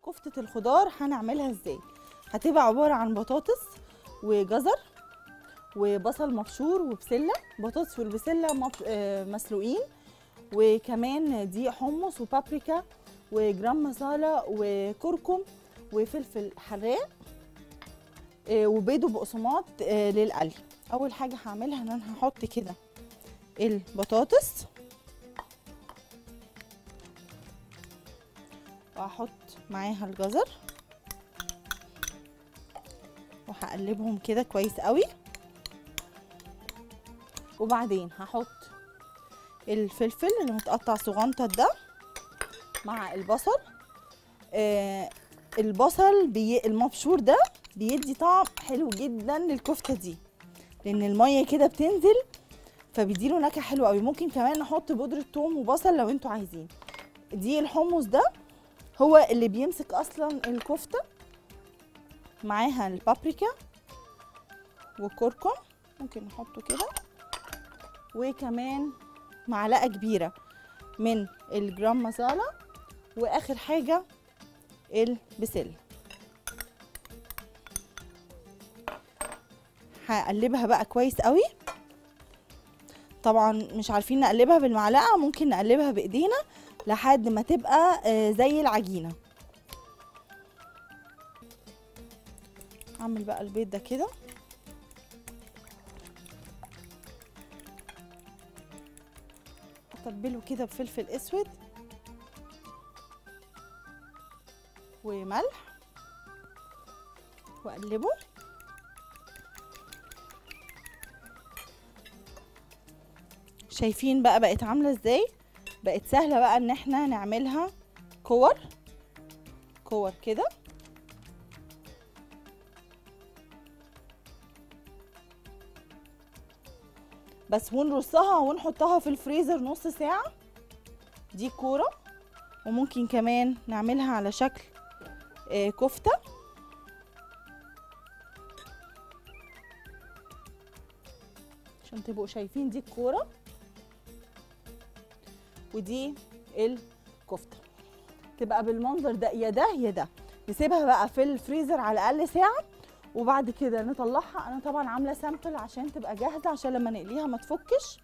كفتة الخضار هنعملها ازاي؟ هتبقى عبارة عن بطاطس وجزر وبصل مبشور وبسلة. بطاطس والبسلة مسلوقين، وكمان دقيق حمص وبابريكا وجرام مسالة وكركم وفلفل حراق وبيض وبقسماط للقلي. اول حاجة هعملها ان انا هحط كده البطاطس، وهحط معاها الجزر وهقلبهم كده كويس قوي. وبعدين هحط الفلفل اللي متقطع صغنطط ده مع البصل. البصل المبشور ده بيدي طعم حلو جدا للكفته دي، لان الميه كده بتنزل فبيديله نكهه حلوه قوي. ممكن كمان نحط بودره ثوم وبصل لو انتوا عايزين. دي الحمص ده هو اللي بيمسك اصلا الكفته، معاها البابريكا وكركم ممكن نحطه كده، وكمان معلقه كبيره من الجرام مسالة، واخر حاجه البسله. هقلبها بقى كويس قوي. طبعا مش عارفين نقلبها بالمعلقه، ممكن نقلبها بايدينا لحد ما تبقى زي العجينه. اعمل بقى البيض ده كده، اتبله كده بفلفل اسود وملح واقلبه. شايفين بقى بقت عامله ازاي؟ بقت سهله بقى ان احنا نعملها كور كده. بس ونرصها ونحطها في الفريزر نص ساعه. دي كوره، وممكن كمان نعملها على شكل كفته. عشان تبقوا شايفين، دي الكوره ودي الكفته، تبقى بالمنظر ده، يا ده يا ده. نسيبها بقى في الفريزر على الاقل ساعه، وبعد كده نطلعها. انا طبعا عامله سامبل عشان تبقى جاهزه، عشان لما نقليها ما تفكش.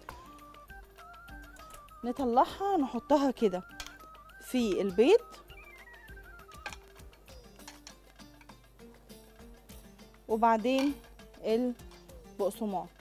نطلعها نحطها كده في البيض، وبعدين البقسماط.